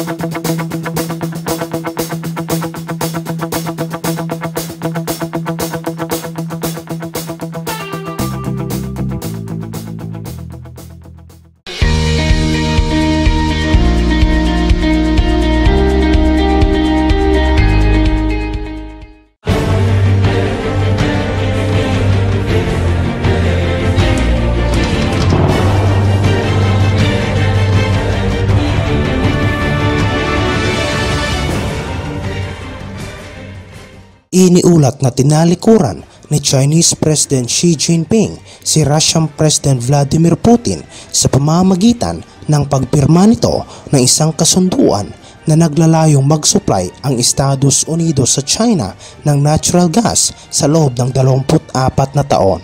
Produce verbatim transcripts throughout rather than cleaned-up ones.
Iniulat na tinalikuran ni Chinese President Xi Jinping si Russian President Vladimir Putin sa pamamagitan ng pagpirma nito ng isang kasunduan na naglalayong mag-supply ang Estados Unidos sa China ng natural gas sa loob ng dalawampu't apat na taon.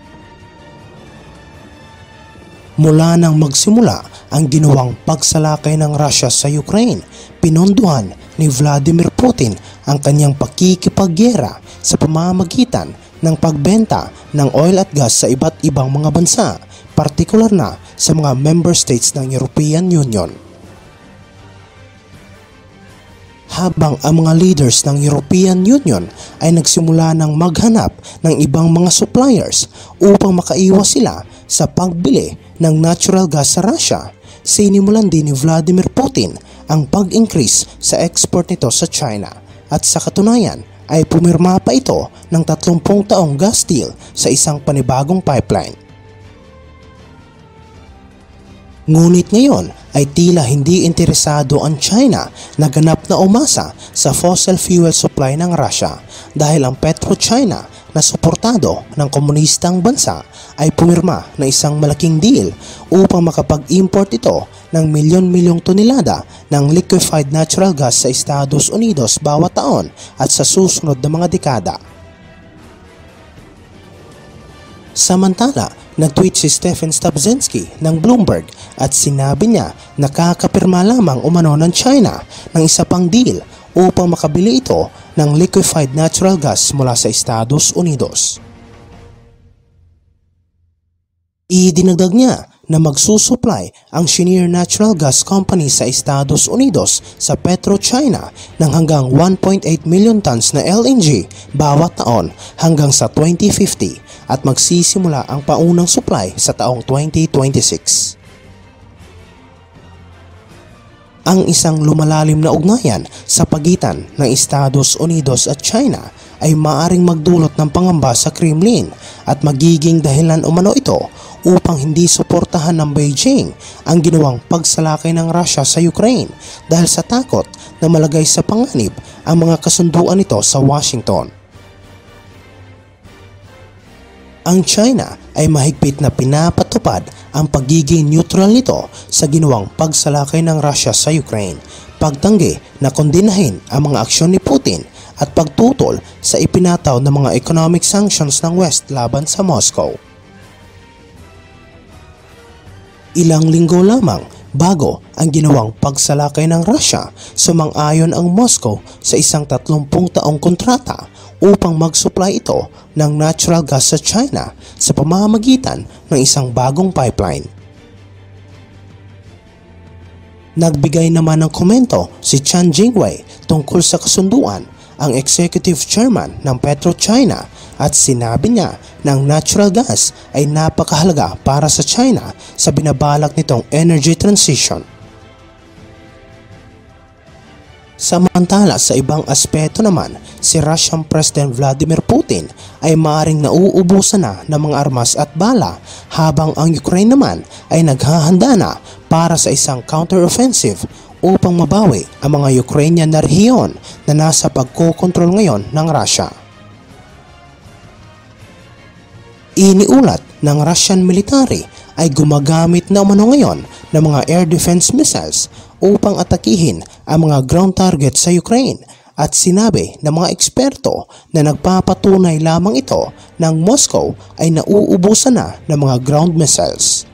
Mula nang magsimula ang ginawang pagsalakay ng Russia sa Ukraine, pinondohan ni Vladimir Putin ang kanyang pakikipaggera sa pamamagitan ng pagbenta ng oil at gas sa iba't ibang mga bansa, partikular na sa mga member states ng European Union. Habang ang mga leaders ng European Union ay nagsimula ng maghanap ng ibang mga suppliers upang makaiwas sila sa pagbili ng natural gas sa Russia, sinimulan din ni Vladimir Putin ang pag-increase sa export nito sa China at sa katunayan ay pumirma pa ito ng tatlumpung taong gas deal sa isang panibagong pipeline. Ngunit ngayon ay tila hindi interesado ang China na ganap na umasa sa fossil fuel supply ng Russia dahil ang PetroChina na suportado ng komunistang bansa ay pumirma na isang malaking deal upang makapag-import ito ng milyon-milyong tonelada ng liquefied natural gas sa Estados Unidos bawat taon at sa susunod na mga dekada. Samantala, nag-tweet si Stephen Stubzinski ng Bloomberg at sinabi niya na kakapirma lamang umano ng China ng isa pang deal upang makabili ito ng liquefied natural gas mula sa Estados Unidos. Idinagdag niya na magsusupply ang Cheniere Natural Gas Company sa Estados Unidos sa PetroChina ng hanggang one point eight million tons na L N G bawat taon hanggang sa twenty fifty at magsisimula ang paunang supply sa taong twenty twenty-six. Ang isang lumalalim na ugnayan sa pagitan ng Estados Unidos at China ay maaaring magdulot ng pangamba sa Kremlin at magiging dahilan umano ito upang hindi suportahan ng Beijing ang ginawang pagsalakay ng Russia sa Ukraine dahil sa takot na malagay sa panganib ang mga kasunduan nito sa Washington. Ang China ay mahigpit na pinapatupad ang pagiging neutral nito sa ginawang pagsalakay ng Russia sa Ukraine, pagtanggi na kondinahin ang mga aksyon ni Putin at pagtutol sa ipinataw ng mga economic sanctions ng West laban sa Moscow. Ilang linggo lamang bago ang ginawang pagsalakay ng Russia, sumang-ayon ang Moscow sa isang tatlumpung taong kontrata upang mag-supply ito ng natural gas sa China sa pamamagitan ng isang bagong pipeline. Nagbigay naman ng komento si Chen Jingwei tungkol sa kasunduan ang executive chairman ng PetroChina at sinabi niya na ang natural gas ay napakahalaga para sa China sa binabalak nitong energy transition. Samantala sa ibang aspeto naman, si Russian President Vladimir Putin ay maaring nauubusan na ng mga armas at bala habang ang Ukraine naman ay naghahanda na para sa isang counter-offensive upang mabawi ang mga Ukrainian na rehiyon na nasa pagkokontrol ngayon ng Russia. Iniulat ng Russian military ay gumagamit na umano ngayon ng mga air defense missiles upang atakihin ang mga ground targets sa Ukraine at sinabi ng mga eksperto na nagpapatunay lamang ito ng Moscow ay nauubusan na ng mga ground missiles.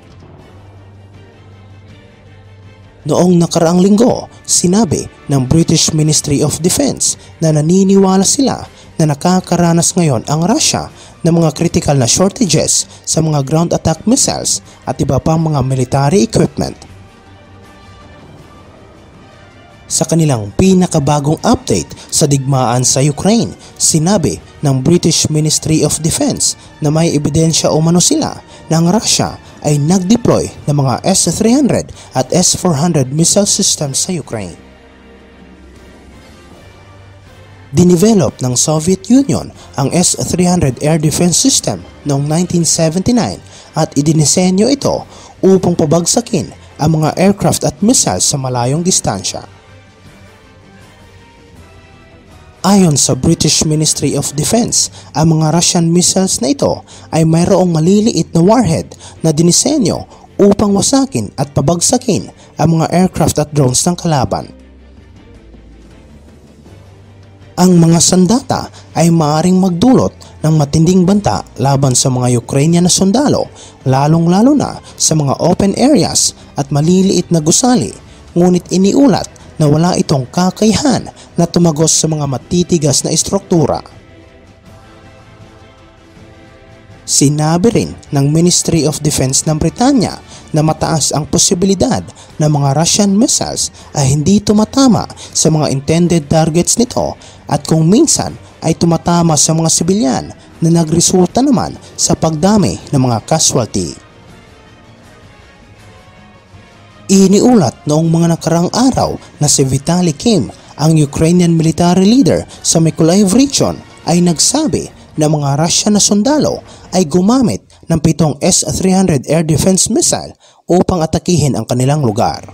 Noong nakaraang linggo, sinabi ng British Ministry of Defense na naniniwala sila na nakakaranas ngayon ang Russia ng mga critical na shortages sa mga ground attack missiles at iba pang mga military equipment. Sa kanilang pinakabagong update sa digmaan sa Ukraine, sinabi ng British Ministry of Defense na may ebidensya umano sila na ang Russia ay nag-deploy ng mga S three hundred at S four hundred missile systems sa Ukraine. Dinevelop ng Soviet Union ang S three hundred air defense system noong nineteen seventy-nine at idinisenyo ito upang pabagsakin ang mga aircraft at missiles sa malayong distansya. Ayon sa British Ministry of Defense, ang mga Russian missiles na ito ay mayroong maliliit na warhead na dinisenyo upang wasakin at pabagsakin ang mga aircraft at drones ng kalaban. Ang mga sandata ay maaaring magdulot ng matinding banta laban sa mga Ukrainian na sundalo, lalong-lalo na sa mga open areas at maliliit na gusali, ngunit iniulat na wala itong kakayahan na tumagos sa mga matitigas na istruktura. Sinabi rin ng Ministry of Defense ng Britanya na mataas ang posibilidad na mga Russian missiles ay hindi tumatama sa mga intended targets nito at kung minsan ay tumatama sa mga sibilyan na nagresulta naman sa pagdami ng mga casualty. Iniulat noong mga nakarang araw na si Vitaly Kim, ang Ukrainian military leader sa Mykolaiv region, ay nagsabi na mga Russian na sundalo ay gumamit ng pitong S three hundred air defense missile upang atakihin ang kanilang lugar.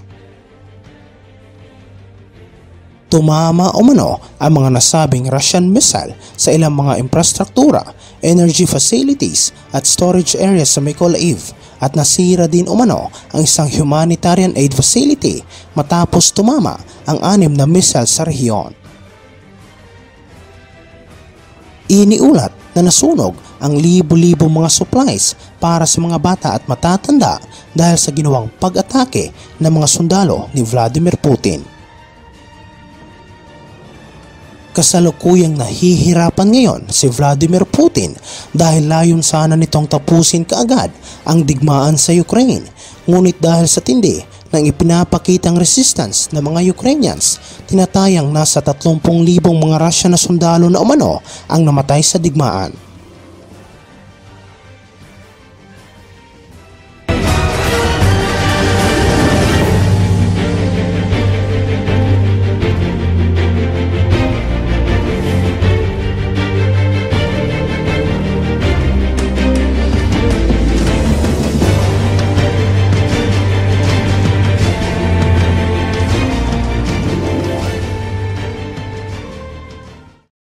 Tumama umano ang mga nasabing Russian missile sa ilang mga infrastruktura, energy facilities at storage areas sa Mykolaiv at nasira din umano ang isang humanitarian aid facility matapos tumama ang anim na missile sa rehiyon. Iniulat na nasunog ang libo-libo mga supplies para sa mga bata at matatanda dahil sa ginawang pag-atake ng mga sundalo ni Vladimir Putin. Kasalukuyang nahihirapan ngayon si Vladimir Putin dahil layon sana nitong tapusin kaagad ang digmaan sa Ukraine, ngunit dahil sa tindi ng ipinapakitang resistance ng mga Ukrainians, tinatayang nasa tatlong libong mga Russian na sundalo na umano ang namatay sa digmaan.